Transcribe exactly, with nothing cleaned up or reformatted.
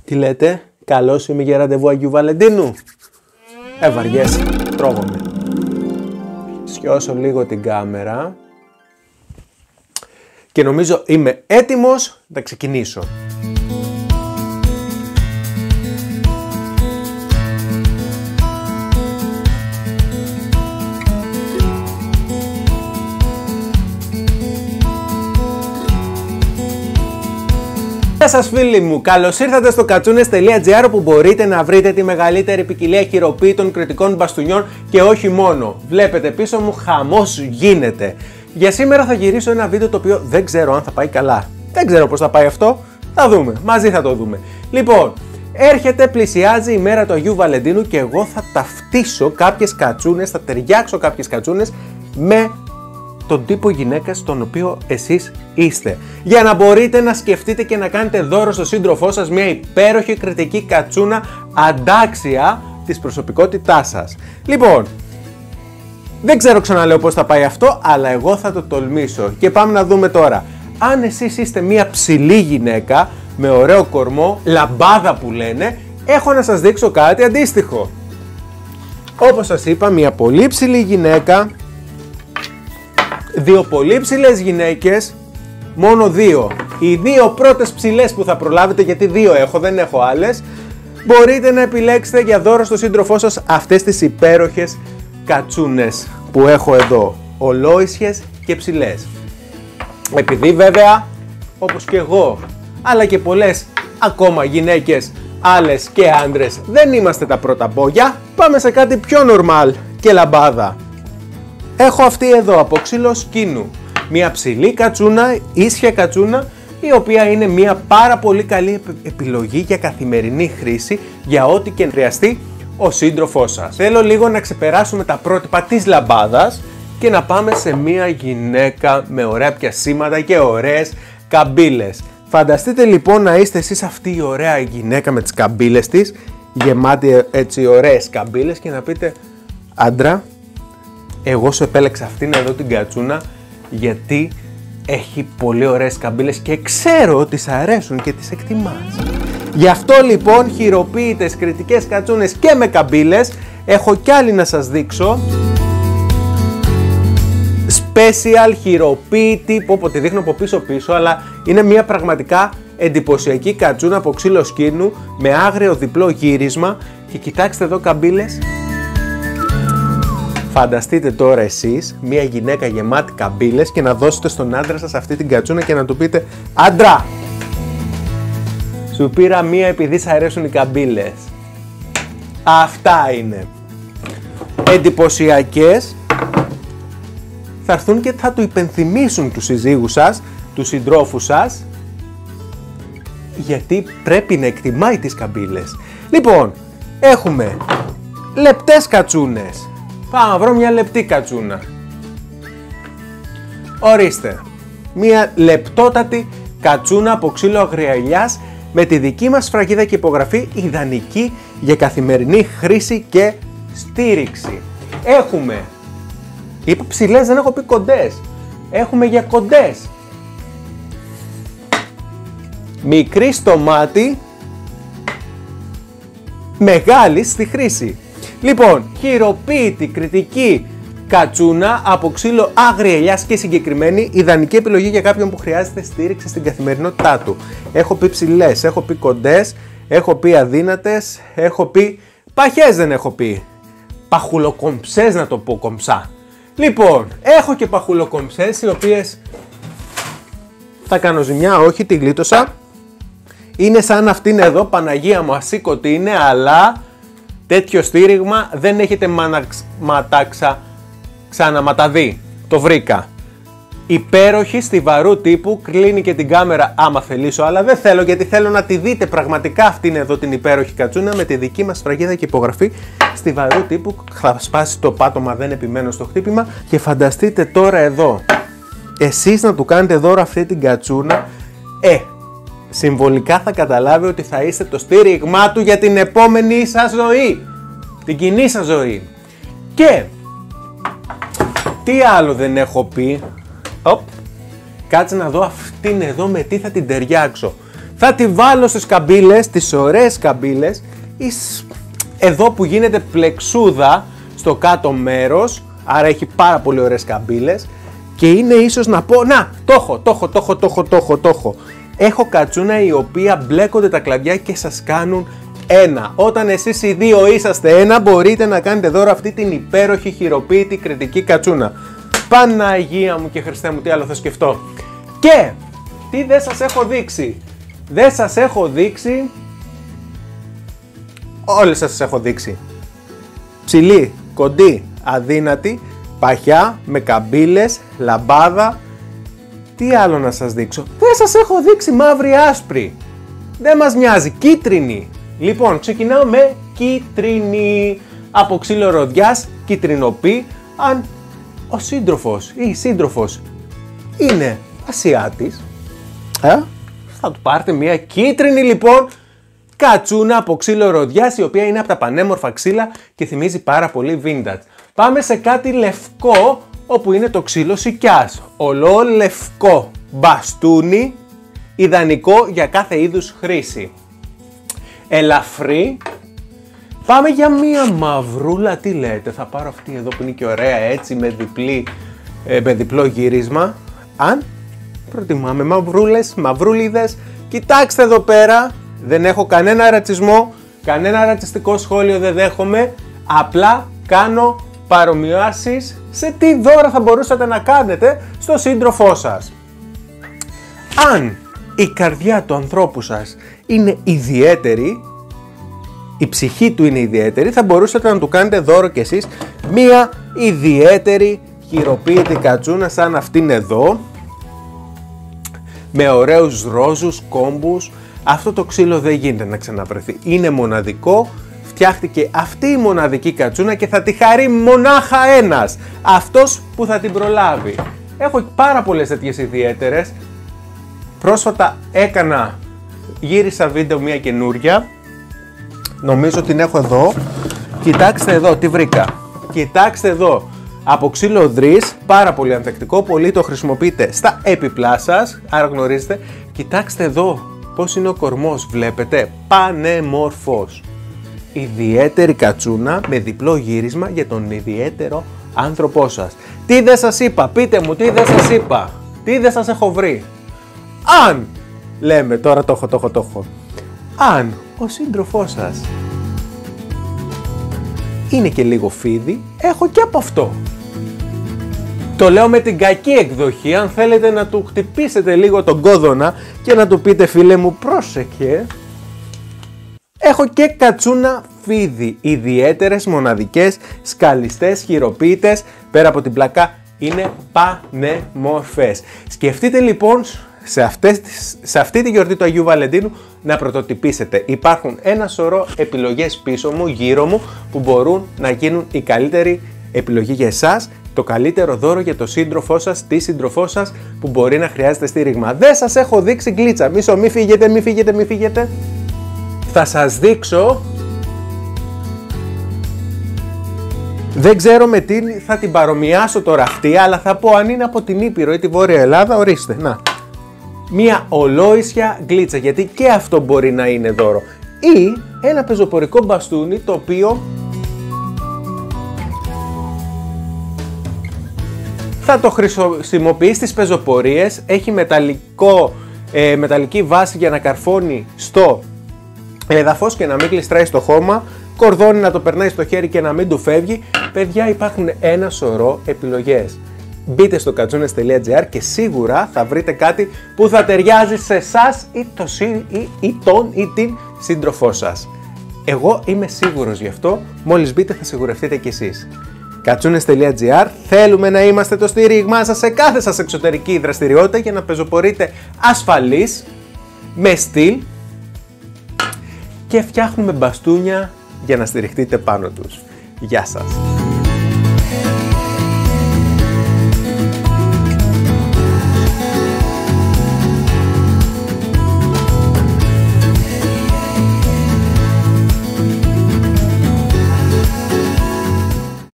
Τι λέτε, καλώς είμαι για ραντεβού Αγίου Βαλεντίνου. Ε, βαριέσαι, τρώγομαι. Σιώσω λίγο την κάμερα. Και νομίζω είμαι έτοιμος να ξεκινήσω. Γεια σας φίλοι μου, καλώς ήρθατε στο κατσούνες τελεία τζι άρ όπου μπορείτε να βρείτε τη μεγαλύτερη ποικιλία χειροποίητων κριτικών μπαστούνιων και όχι μόνο. Βλέπετε πίσω μου, χαμός γίνεται. Για σήμερα θα γυρίσω ένα βίντεο το οποίο δεν ξέρω αν θα πάει καλά. Δεν ξέρω πώς θα πάει αυτό, θα δούμε, μαζί θα το δούμε. Λοιπόν, έρχεται, πλησιάζει η μέρα του Αγίου Βαλεντίνου και εγώ θα ταυτίσω κάποιες κατσούνες, θα ταιριάξω κάποιες κατσούνες με τον τύπο γυναίκας τον οποίο εσείς είστε. Για να μπορείτε να σκεφτείτε και να κάνετε δώρο στο σύντροφό σας μια υπέροχη κριτική κατσούνα αντάξια της προσωπικότητάς σας. Λοιπόν, δεν ξέρω, ξαναλέω πώς θα πάει αυτό, αλλά εγώ θα το τολμήσω. Και πάμε να δούμε τώρα. Αν εσείς είστε μια ψηλή γυναίκα με ωραίο κορμό, λαμπάδα που λένε, έχω να σας δείξω κάτι αντίστοιχο. Όπως σας είπα, μια πολύ ψηλή γυναίκα, δύο πολύ ψηλές γυναίκες, μόνο δύο. Οι δύο πρώτες ψηλές που θα προλάβετε, γιατί δύο έχω, δεν έχω άλλες, μπορείτε να επιλέξετε για δώρο στο σύντροφό σας αυτές τις υπέροχες κατσούνες που έχω εδώ, ολόισιες και ψηλές. Επειδή βέβαια, όπως και εγώ, αλλά και πολλές ακόμα γυναίκες, άλλες και άντρες, δεν είμαστε τα πρώτα μπόγια, πάμε σε κάτι πιο normal και λαμπάδα. Έχω αυτή εδώ από ξύλο σκήνου, μια ψηλή κατσούνα, ίσια κατσούνα, η οποία είναι μια πάρα πολύ καλή επιλογή για καθημερινή χρήση, για ό,τι και χρειαστεί ο σύντροφός σας. Θέλω λίγο να ξεπεράσουμε τα πρότυπα της λαμπάδας και να πάμε σε μια γυναίκα με ωραία πιασίματα και ωραίες καμπύλες. Φανταστείτε λοιπόν να είστε εσείς αυτή η ωραία γυναίκα με τις καμπύλες της, γεμάτη έτσι ωραίες καμπύλες, και να πείτε, άντρα, εγώ σου επέλεξα αυτήν εδώ την κατσούνα γιατί έχει πολύ ωραίες καμπύλες και ξέρω ότι σ' αρέσουν και τις εκτιμάς. Γι' αυτό λοιπόν χειροποίητες κριτικές κατσούνες και με καμπύλες έχω κι άλλη να σας δείξω. Special χειροποίητη, πω πω τη δείχνω από πίσω πίσω, αλλά είναι μια πραγματικά εντυπωσιακή κατσούνα από ξύλο σκήνου με άγριο διπλό γύρισμα και κοιτάξτε εδώ καμπύλες. Φανταστείτε τώρα εσείς μια γυναίκα γεμάτη καμπύλες και να δώσετε στον άντρα σας αυτή την κατσούνα και να του πείτε, άντρα, σου πήρα μία επειδή σ' αρέσουν οι καμπύλες. Αυτά είναι. Εντυπωσιακές, θα έρθουν και θα του υπενθυμίσουν τους συζύγους σας, τους συντρόφους σας, γιατί πρέπει να εκτιμάει τις καμπύλες. Λοιπόν, έχουμε λεπτές κατσούνες. Πάω να βρω μια λεπτή κατσούνα. Ορίστε, μια λεπτότατη κατσούνα από ξύλο αγριαλιάς με τη δική μας σφραγίδα και υπογραφή, ιδανική για καθημερινή χρήση και στήριξη. Έχουμε, είπα ψηλές, δεν έχω πει κοντές. Έχουμε για κοντές. Μικρή στο μάτι, μεγάλη στη χρήση. Λοιπόν, χειροποίητη κριτική κατσούνα από ξύλο άγρια ελιάς και συγκεκριμένη, ιδανική επιλογή για κάποιον που χρειάζεται στήριξη στην καθημερινότητά του. Έχω πει ψηλές, έχω πει κοντές, έχω πει αδύνατες, έχω πει παχές, δεν έχω πει. Παχουλοκομψές να το πω κομψά. Λοιπόν, έχω και παχουλοκομψές οι οποίες θα κάνω ζημιά, όχι, τη γλίτωσα. Είναι σαν αυτήν εδώ, Παναγία μου, ασήκωτη είναι, αλλά τέτοιο στήριγμα δεν έχετε ματάξα ξαναματαδεί. Το βρήκα. Υπέροχη, στιβαρού τύπου, κλείνει και την κάμερα άμα θελήσω, αλλά δεν θέλω γιατί θέλω να τη δείτε πραγματικά αυτήν εδώ την υπέροχη κατσούνα με τη δική μας σφραγίδα και υπογραφή, στιβαρού τύπου, θα σπάσει το πάτωμα, δεν επιμένω στο χτύπημα. Και φανταστείτε τώρα εδώ, εσείς να του κάνετε δώρο αυτή την κατσούνα, ε, συμβολικά θα καταλάβει ότι θα είστε το στήριγμά του για την επόμενη σας ζωή, την κοινή σας ζωή. Και τι άλλο δεν έχω πει, Οπ. Κάτσε να δω αυτήν εδώ με τι θα την ταιριάξω. Θα τη βάλω στις καμπύλες, τις ωραίες καμπύλες, εδώ που γίνεται πλεξούδα στο κάτω μέρος, άρα έχει πάρα πολύ ωραίες καμπύλες και είναι ίσως να πω, να, το έχω, το έχω, το έχω, το έχω, το έχω, το έχω. Έχω κατσούνα η οποία μπλέκονται τα κλαδιά και σας κάνουν ένα. Όταν εσείς οι δύο είσαστε ένα, μπορείτε να κάνετε δώρο αυτή την υπέροχη χειροποίητη κρητική κατσούνα. Παναγία μου και Χριστέ μου, τι άλλο θα σκεφτώ. Και τι δεν σας έχω δείξει. Δεν σας έχω δείξει. Όλες σας έχω δείξει. Ψηλή, κοντή, αδύνατη, παχιά, με καμπύλες, λαμπάδα. Τι άλλο να σας δείξω. Δεν σας έχω δείξει μαύρη άσπρη. Δεν μας νοιάζει. Κίτρινη. Λοιπόν, ξεκινάω με κίτρινη. Από ξύλο ροδιάς, κίτρινοπή. Αν ο σύντροφος ή η σύντροφος είναι Ασιάτης, ε, θα του πάρετε μια κίτρινη λοιπόν κατσούνα από ξύλο ροδιάς, η οποία είναι από τα πανέμορφα ξύλα και θυμίζει πάρα πολύ vintage. Πάμε σε κάτι λευκό, όπου είναι το ξύλο σικιάς. Ολό λευκό μπαστούνι, ιδανικό για κάθε είδους χρήση. Ελαφρύ. Πάμε για μία μαυρούλα, τι λέτε, θα πάρω αυτή εδώ που είναι και ωραία έτσι με, διπλή, ε, με διπλό γύρισμα. Αν προτιμάμε μαυρούλες, μαυρούλιδες, κοιτάξτε εδώ πέρα, δεν έχω κανένα ρατσισμό, κανένα ρατσιστικό σχόλιο δεν δέχομαι, απλά κάνω παρομοιάσεις σε τι δώρα θα μπορούσατε να κάνετε στο σύντροφό σας. Αν η καρδιά του ανθρώπου σας είναι ιδιαίτερη, η ψυχή του είναι ιδιαίτερη, θα μπορούσατε να του κάνετε δώρο κι εσείς μία ιδιαίτερη χειροποίητη κατσούνα σαν αυτήν εδώ, με ωραίους ρόζους κόμπους. Αυτό το ξύλο δεν γίνεται να ξαναβρεθεί, είναι μοναδικό, φτιάχτηκε αυτή η μοναδική κατσούνα και θα τη χαρεί μονάχα ένας, αυτός που θα την προλάβει. Έχω πάρα πολλές τέτοιες ιδιαίτερες. Πρόσφατα έκανα, γύρισα βίντεο μια καινούρια, νομίζω την έχω εδώ. Κοιτάξτε εδώ τι βρήκα. Κοιτάξτε εδώ. Από ξύλο δρύς, πάρα πολύ ανθεκτικό, πολύ το χρησιμοποιείτε στα έπιπλά σας, άρα γνωρίζετε. Κοιτάξτε εδώ πώς είναι ο κορμός, βλέπετε, πανέμορφος. Ιδιαίτερη κατσούνα με διπλό γύρισμα για τον ιδιαίτερο άνθρωπό σας. Τι δεν σας είπα, πείτε μου τι δεν σας είπα, τι δεν σας έχω βρει. Αν, λέμε τώρα το έχω, το έχω, το έχω. Αν ο σύντροφός σας είναι και λίγο φίδι, έχω και από αυτό. Το λέω με την κακή εκδοχή, αν θέλετε να του χτυπήσετε λίγο τον κόδωνα και να του πείτε φίλε μου πρόσεχε. Έχω και κατσούνα φίδι, ιδιαίτερες, μοναδικές, σκαλιστές, χειροποίητες, πέρα από την πλακά είναι πανέμορφες. Σκεφτείτε λοιπόν σε, αυτές, σε αυτή τη γιορτή του Αγίου Βαλεντίνου να πρωτοτυπήσετε. Υπάρχουν ένα σωρό επιλογές πίσω μου, γύρω μου, που μπορούν να γίνουν η καλύτερη επιλογή για εσάς, το καλύτερο δώρο για το σύντροφό σας, τη σύντροφό σας που μπορεί να χρειάζεται στήριγμα. Δεν σας έχω δείξει γκλίτσα, μισό, μη φύγετε, μη φύγετε, μη φύγετε. Θα σας δείξω, δεν ξέρω με τι θα την παρομοιάσω τώρα αυτή, αλλά θα πω αν είναι από την Ήπειρο ή τη Βόρεια Ελλάδα, ορίστε, να. Μία ολόησια γκλίτσα, γιατί και αυτό μπορεί να είναι δώρο. Ή ένα πεζοπορικό μπαστούνι, το οποίο θα το χρησιμοποιεί στις πεζοπορίες, έχει μεταλλικό, ε, μεταλλική βάση για να καρφώνει στο έδαφος και να μην κλειστράει στο χώμα, κορδόνι να το περνάει στο χέρι και να μην του φεύγει. Παιδιά, υπάρχουν ένα σωρό επιλογές. Μπείτε στο κατσούνες τελεία τζι άρ και σίγουρα θα βρείτε κάτι που θα ταιριάζει σε εσάς ή, το, ή, ή τον ή την σύντροφό σας. Εγώ είμαι σίγουρος γι' αυτό, μόλις μπείτε θα σιγουρευτείτε κι εσείς. κατσούνες τελεία τζι άρ, θέλουμε να είμαστε το στήριγμά σας σε κάθε σας εξωτερική δραστηριότητα για να πεζοπορείτε ασφαλείς, με στυλ και φτιάχνουμε μπαστούνια για να στηριχτείτε πάνω τους. Γεια σας!